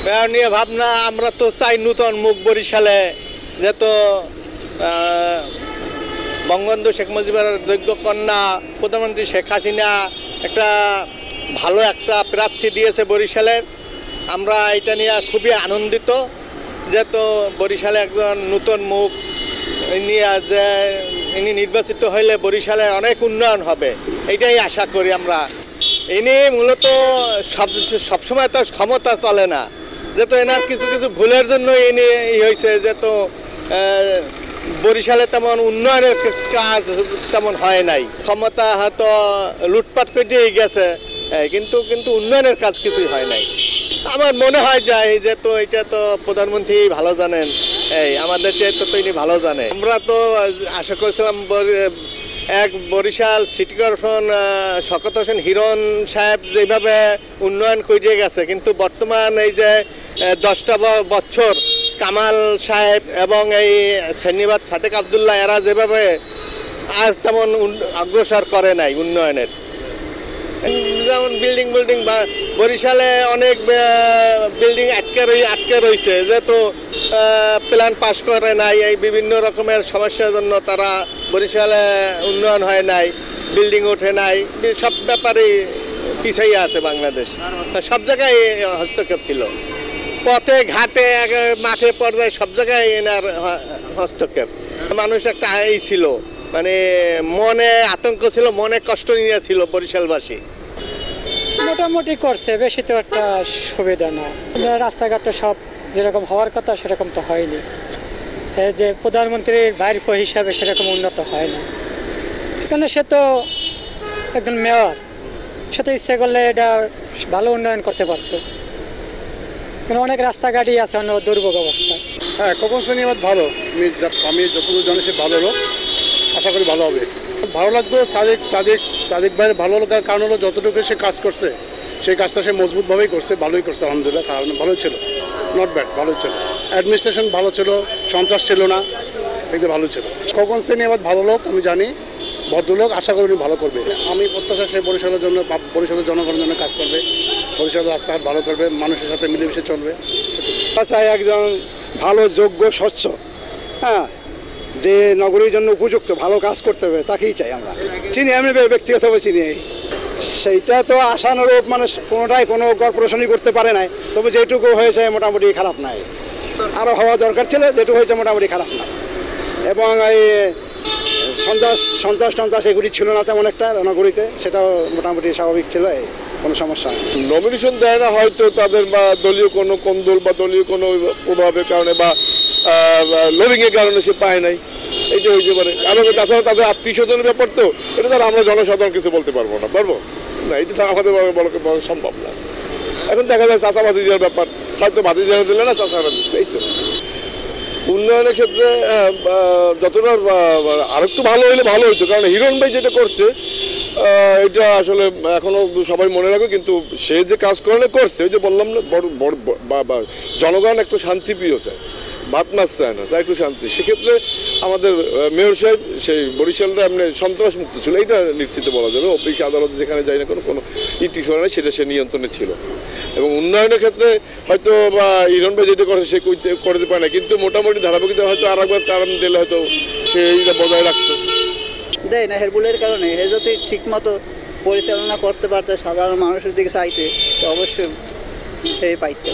Mayor নিয়ে ভাবনা আমরা তো চাই নূতন মুখ বরিশালে, যেহেতু বঙ্গবন্ধু শেখ মুজিবের যোগ্য কন্যা প্রধানমন্ত্রী শেখ হাসিনা একটা ভালো একটা প্রার্থী দিয়েছে বরিশালের। আমরা এটা নিয়ে খুবই আনন্দিত, যেহেতু বরিশালে একজন নূতন মুখ নিয়ে যে ইনি নির্বাচিত হইলে বরিশালের অনেক উন্নয়ন হবে, এটাই আশা করি আমরা। ইনি মূলত সবসময় তো ক্ষমতা চলে না, যেহেতু এনার কিছু কিছু ভুলের জন্য ইনি হয়েছে, যেহেতু বরিশালে তেমন উন্নয়নের কাজ তেমন হয় নাই। ক্ষমতা হয়তো লুটপাট করে গেছে, কিন্তু উন্নয়নের কাজ কিছুই হয় নাই। আমার মনে হয় যায় যেহেতু এটা তো প্রধানমন্ত্রী ভালো জানেন, আমাদের চেয়ে তো ইনি ভালো জানে। আমরা তো আশা করছিলাম এক বরিশাল সিটি কর্পোরেশন শওকত হোসেন হিরণ সাহেব যেভাবে উন্নয়ন করে গেছে, কিন্তু বর্তমান এই যে 10টা বছর কামাল সাহেব এবং এই সেনিবাদ সাদেক আবদুল্লাহ এরা যেভাবে আর তেমন অগ্রসর করে নাই উন্নয়নের। যেমন বিল্ডিং বা বরিশালে অনেক বিল্ডিং আটকে রয়েছে, যেহেতু প্ল্যান পাস করে নাই, এই বিভিন্ন রকমের সমস্যার জন্য তারা বরিশালে উন্নয়ন হয় নাই, বিল্ডিং ওঠে নাই, সব ব্যাপারেই পিছিয়ে আছে বাংলাদেশ। সব জায়গায় হস্তক্ষেপ ছিল, পথে ঘাটে মাঠে পর্যায়ে সব জায়গায় এনার হস্তক্ষেপ। মানুষ একটা ছিল, মানে মনে আতঙ্ক ছিল, মনে কষ্ট নিয়েছিল বরিশালবাসী। মোটামুটি করছে, বেশি তো একটা সুবিধা না। রাস্তাঘাট তো সব যেরকম হওয়ার কথা সেরকম তো হয়নি। এই যে প্রধানমন্ত্রীর ভাইপো হিসাবে সেরকম উন্নত হয় না। এখানে সে তো একজন মেয়র, সে তো ইচ্ছে করলে এটা ভালো উন্নয়ন করতে পারতো। কিন্তু অনেক রাস্তাঘাটই আছে অন্য দুর্ভোগ অবস্থা। হ্যাঁ, খোকন সেনিবাদ ভালো, আমি যতটুকু জানি সে ভালো লোক, আশা করি ভালো হবে। ভালো লাগতো সাদিক ভাইয়ের ভালো লাগার কারণ হলো যতটুকু সে কাজ করছে সেই কাজটা সে মজবুতভাবেই করছে, ভালোই করছে আলহামদুলিল্লাহ। কারণ ভালোই ছিল, নট ব্যাড, ভালোই ছিল। অ্যাডমিনিস্ট্রেশন ভালো ছিল, সন্ত্রাস ছিল না, একদম ভালো ছিল। খোকন সেনিবাদ ভালো লোক, আমি জানি ভদ্রলোক, আশা করি উনি ভালো করবে। আমি প্রত্যাশা সে বরিশালের জন্য, বরিশালের জনগণের জন্য কাজ করবে, বরিশালের রাস্তাঘাট ভালো করবে, মানুষের সাথে মিলেমিশে চলবে। চাই একজন ভালো যোগ্য স্বচ্ছ, হ্যাঁ, যে নগরীর জন্য উপযুক্ত ভালো কাজ করতে হবে, তাকেই চাই আমরা। চিনি, আমি ব্যক্তিগতভাবে চিনি। সেইটা তো আশানুরূপ মানে কোনোটাই কোনো কর্পোরেশনই করতে পারে নাই, তবে যেটুকু হয়েছে মোটামুটি খারাপ নাই। আরও হওয়া দরকার ছিল, যেটুকু হয়েছে মোটামুটি খারাপ না। এবং এই সন্ত্রাস এগুলি ছিল না তেমন একটা নগরীতে, সেটাও মোটামুটি স্বাভাবিক ছিল, কোনো সমস্যা নেই। নমিনেশন দেয় না হয়তো তাদের বা দলীয় কোনো কোন্দল বা দলীয় কোনো প্রভাবের কারণে বা লোভিংয়ের কারণে সে পায় নাই, এইটা হইতে পারে। আর তাছাড়া তাদের আত্মীয় স্বজনের ব্যাপার তো, এটা তার আমরা জনসাধারণ কিছু বলতে পারবো না, এটা আমাদের বলা সম্ভব না। এখন দেখা যায় চাচা ভাতিজার ব্যাপার, হয়তো ভাতিজারা দিলে না চাচারা দিচ্ছে, এই তো। উন্নয়নের ক্ষেত্রে যতটা আরেকটু ভালো হইলে ভালো হইতো, কারণ হিরণ ভাই যেটা করছে এটা আসলে এখনো সবাই মনে রাখবে, কিন্তু সে যে কাজ করছে, ওই যে বললাম না, জনগণ একটু শান্তিপ্রিয় চায়, ভাত মাছ চায় না, চায় একটু শান্তি। সেক্ষেত্রে আমাদের মেয়র সাহেব সেই বরিশালটা এমনি সন্ত্রাস মুক্ত ছিল, এইটা নিশ্চিত বলা যাবে। অফিস আদালতে যেখানে যায় না কোনো ইটি করে না, সেটা সে নিয়ন্ত্রণে ছিল। এবং উন্নয়নের ক্ষেত্রে হয়তো বা হিরণ ভাই যেটা করে সে করতে পারে না, কিন্তু মোটামুটি ধারাবাহিকতা হয়তো আর একবার কারণ দিলে হয়তো সে এইটা বজায় রাখতো। দেয় না হেরবুলের কারণে। হে যদি ঠিক মতো পরিচালনা করতে পারতো, সাধারণ মানুষের দিকে চাইতে, তো অবশ্যই সে পাইতো।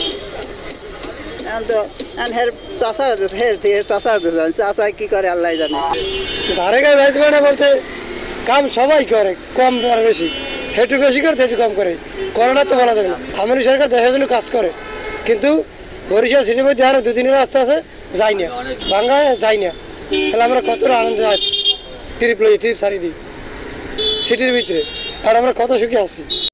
চাষা কি করে আল্লাহ জানে। ধারে গায়ে যাইতে পারে না বলতে, কাম সবাই করে, কম আর বেশি, হেঁটু বেশি করে হেঁটু কম করে, করোনা তো বলা যাবে না। আওয়ামী সরকার দেশের জন্য কাজ করে, কিন্তু বরিশাল সিটির মধ্যে আরো 2-3 রাস্তা আছে, যাই না, ভাঙ্গায় যাই না। তাহলে আমরা কতটা আনন্দে আছি, ট্রিপ সারি দিই সিটির ভিতরে, আর আমরা কত সুখী আছি।